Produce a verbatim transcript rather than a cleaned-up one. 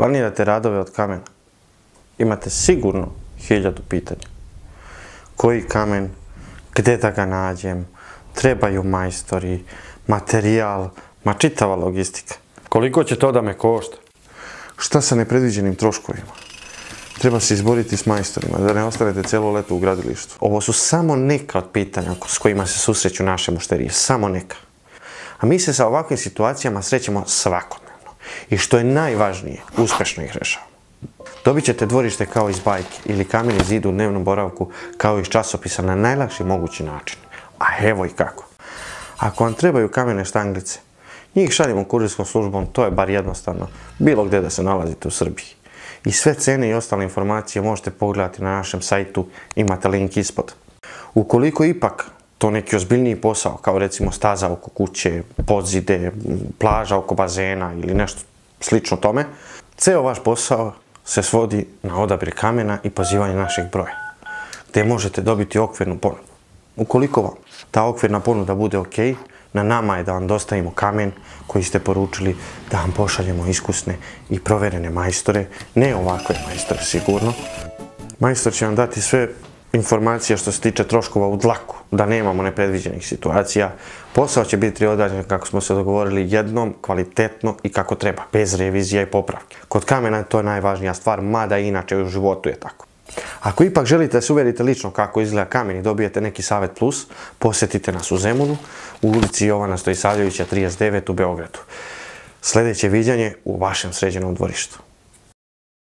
Planirate radove od kamena. Imate sigurno hiljadu pitanja. Koji kamen, gdje da ga nađem, trebaju majstori, materijal, ma čitava logistika. Koliko će to da me košta? Šta sa nepredviđenim troškovima? Treba se izboriti s majstorima, da ne ostanete cijelo leto u gradilištu. Ovo su samo neka od pitanja s kojima se susreću naše mušterije, samo neka. A mi se sa ovakvim situacijama srećemo svakodnevno. I što je najvažnije, uspješno ih rešavamo. Dobit ćete dvorište kao iz bajke ili kamen iz zida u dnevnom boravku kao iz časopisa na najlakši mogući način. A evo i kako. Ako vam trebaju kamene štanglice, njih šaljemo kurirskom službom, to je bar jednostavno, bilo gdje da se nalazite u Srbiji. I sve cene i ostale informacije možete pogledati na našem sajtu, imate link ispod. Ukoliko ipak to neki ozbiljniji posao, kao recimo staza oko kuće, podzide, plaža oko bazena ili nešto slično tome, ceo vaš posao se svodi na odabir kamena i pozivanje našeg broja, gdje možete dobiti okvirnu ponudu. Ukoliko vam ta okvirna ponuda bude ok, na nama je da vam dostavimo kamen koji ste poručili, da vam pošaljemo iskusne i proverene majstore, ne ovakve majstore sigurno. Majstor će vam dati sve informacije što se tiče troškova u dlaku, da nemamo nepredviđenih situacija. Posao će biti odrađen kako smo se dogovorili jednom, kvalitetno i kako treba, bez revizija i popravke. Kod kamena to je najvažnija stvar, mada i inače u životu je tako. Ako ipak želite da se uvjerite lično kako izgleda kamen i dobijete neki savjet plus, posjetite nas u Zemunu, u ulici Jovana Stojisavljevića trideset devet u Beogradu. Sljedeće viđanje u vašem sređenom dvorištu.